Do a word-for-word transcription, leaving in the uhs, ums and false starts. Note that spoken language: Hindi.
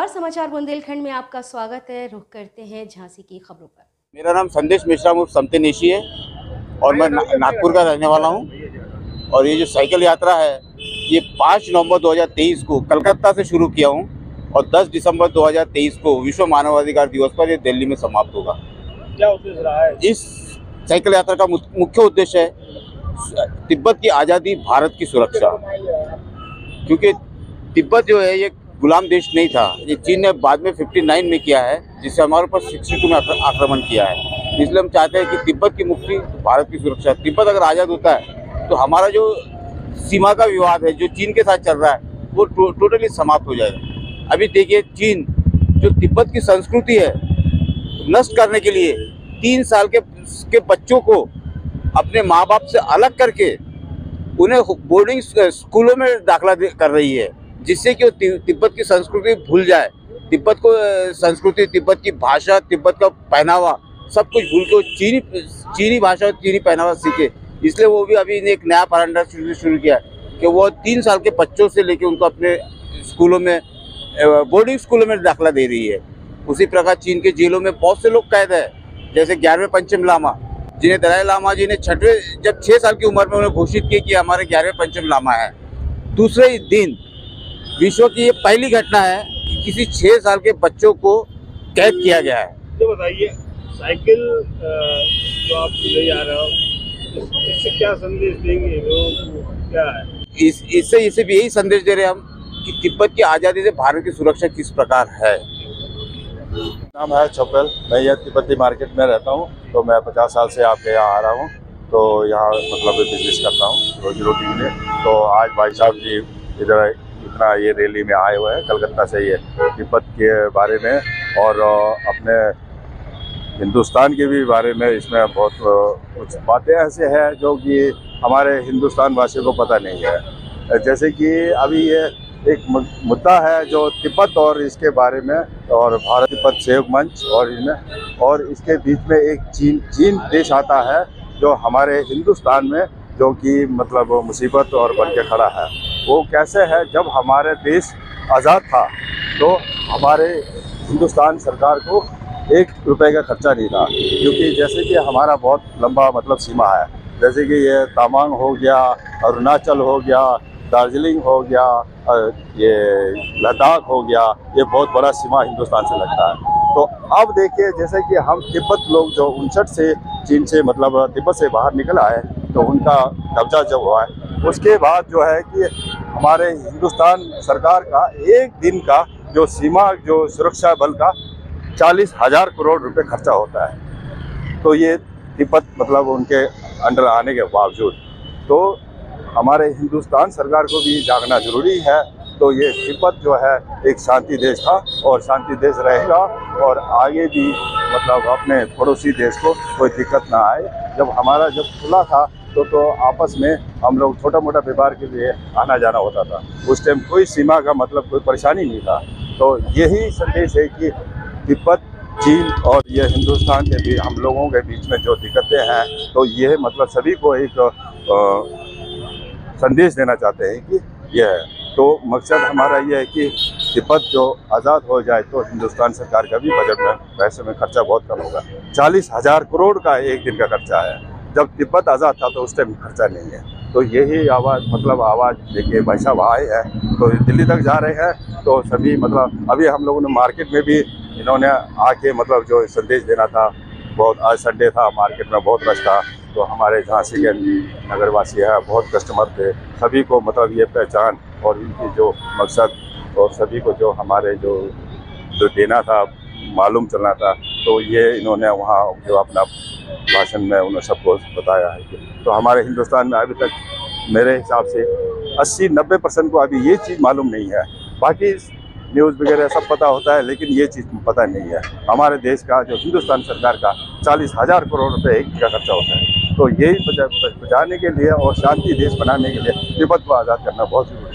और समाचार बुंदेलखंड में आपका स्वागत है। रुख करते हैं झांसी की खबरों पर। मेरा नाम संदेश मिश्रा उर्फ समते नेशी है और मैं ना, नागपुर का रहने वाला हूं। और ये जो साइकिल यात्रा है ये पाँच नवंबर दो हज़ार तेईस को कलकत्ता से शुरू किया हूं और दस दिसंबर दो हज़ार तेईस को विश्व मानवाधिकार दिवस पर ये दिल्ली में समाप्त होगा। क्या उद्देश्य रहा है? इस साइकिल यात्रा का मुख्य उद्देश्य है तिब्बत की आज़ादी, भारत की सुरक्षा। क्योंकि तिब्बत जो है ये गुलाम देश नहीं था, ये चीन ने बाद में उनसठ में किया है, जिससे हमारे ऊपर बासठ में आक्रमण किया है। इसलिए हम चाहते हैं कि तिब्बत की मुक्ति, भारत की सुरक्षा। तिब्बत अगर आज़ाद होता है तो हमारा जो सीमा का विवाद है जो चीन के साथ चल रहा है वो टो, टोटली समाप्त हो जाएगा। अभी देखिए, चीन जो तिब्बत की संस्कृति है नष्ट करने के लिए तीन साल के, के बच्चों को अपने माँ बाप से अलग करके उन्हें बोर्डिंग स्कूलों में दाखिला कर रही है, जिससे कि वो तिब्बत की संस्कृति भूल जाए। तिब्बत को संस्कृति, तिब्बत की भाषा, तिब्बत का पहनावा सब कुछ भूल के चीनी चीनी भाषा और चीनी पहनावा सीखे। इसलिए वो भी अभी एक नया पैरांडा शुरू किया है कि वो तीन साल के बच्चों से लेके उनको अपने स्कूलों में, बोर्डिंग स्कूलों में दाखिला दे रही है। उसी प्रकार चीन के जेलों में बहुत से लोग कैद है, जैसे ग्यारहवें पंचम लामा, जिन्हें दलाई लामा जी ने छठवें जब छः साल की उम्र में उन्हें घोषित किया कि हमारे ग्यारहवें पंचम लामा है। दूसरे ही दिन विश्व की ये पहली घटना है कि किसी छः साल के बच्चों को कैद किया गया है। ये बताइए, साइकिल जो आप ले जा रहे हो इससे क्या संदेश देंगे लोगों को, क्या है? इस इससे इसे भी यही संदेश दे रहे हैं हम कि तिब्बत की आज़ादी से भारत की सुरक्षा किस प्रकार है। नाम है चौपल, मैं यहाँ तिब्बती मार्केट में रहता हूँ। तो मैं पचास साल से आपके यहाँ आ रहा हूँ, तो यहाँ मतलब बिजनेस करता हूँ रोजी रोटी के लिए। तो आज भाई साहब जी इधर इतना ये रैली में आए हुए हैं कलकत्ता से, ये तिब्बत के बारे में और अपने हिंदुस्तान के भी बारे में इसमें बहुत कुछ बातें ऐसे हैं जो कि हमारे हिंदुस्तान वासियों को पता नहीं है। जैसे कि अभी ये एक मुद्दा है जो तिब्बत और इसके बारे में, और भारत तिब्बत सहयोग मंच और इनमें, और इसके बीच में एक चीन चीन देश आता है जो हमारे हिंदुस्तान में जो कि मतलब मुसीबत और बन के खड़ा है। वो कैसे है, जब हमारे देश आज़ाद था तो हमारे हिंदुस्तान सरकार को एक रुपए का खर्चा नहीं था, क्योंकि जैसे कि हमारा बहुत लंबा मतलब सीमा है। जैसे कि ये तवांग हो गया, अरुणाचल हो गया, दार्जिलिंग हो गया, ये लद्दाख हो गया, ये बहुत बड़ा सीमा हिंदुस्तान से लगता है। तो अब देखिए, जैसे कि हम तिब्बत लोग जो उनसठ से चीन से मतलब तिब्बत से बाहर निकल आए, तो उनका कब्जा जब हुआ है उसके बाद जो है कि हमारे हिंदुस्तान सरकार का एक दिन का जो सीमा जो सुरक्षा बल का चालीस हजार करोड़ रुपए खर्चा होता है। तो ये तिब्बत मतलब उनके अंडर आने के बावजूद तो हमारे हिंदुस्तान सरकार को भी जागना जरूरी है। तो ये तिब्बत जो है एक शांति देश था और शांति देश रहेगा, और आगे भी मतलब अपने पड़ोसी देश को कोई दिक्कत ना आए। जब हमारा जब खुला था तो तो आपस में हम लोग छोटा मोटा व्यापार के लिए आना जाना होता था। उस टाइम कोई सीमा का मतलब कोई परेशानी नहीं था। तो यही संदेश है कि तिब्बत, चीन और ये हिंदुस्तान के भी हम लोगों के बीच में जो दिक्कतें हैं, तो ये मतलब सभी को एक आ, संदेश देना चाहते हैं कि यह है। तो मकसद हमारा ये है कि तिब्बत जो आज़ाद हो जाए तो हिंदुस्तान सरकार का भी बजट में पैसे में खर्चा बहुत कम होगा। चालीस हजार करोड़ का एक दिन का खर्चा है, जब तिब्बत आज़ाद था तो उस टाइम खर्चा नहीं है। तो यही आवाज़ मतलब आवाज़ देखिए भाई साहब आए हैं, तो दिल्ली तक जा रहे हैं। तो सभी मतलब अभी हम लोगों ने मार्केट में भी इन्होंने आके मतलब जो संदेश देना था, बहुत आज संडे था, मार्केट में बहुत रश था। तो हमारे झांसी के नगरवासी है, बहुत कस्टमर थे, सभी को मतलब ये पहचान और इनकी जो मकसद और सभी को जो हमारे जो जो देना था, मालूम चलना था, तो ये इन्होंने वहाँ जो अपना भाषण में उन्होंने सबको बताया है कि तो हमारे हिंदुस्तान में अभी तक मेरे हिसाब से अस्सी नब्बे परसेंट को अभी ये चीज़ मालूम नहीं है। बाकी न्यूज़ वगैरह सब पता होता है, लेकिन ये चीज़ पता नहीं है। हमारे देश का जो हिंदुस्तान सरकार का चालीस हजार करोड़ रुपए एक का खर्चा होता है। तो यही बचाने के लिए और शांति देश बनाने के लिए तिब्बत को आज़ाद करना बहुत जरूरी है।